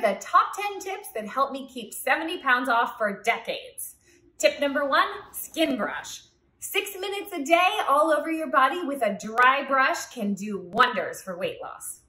the top 10 tips that help me keep 70 pounds off for decades. Tip number 1, skin brush. 6 minutes a day all over your body with a dry brush can do wonders for weight loss.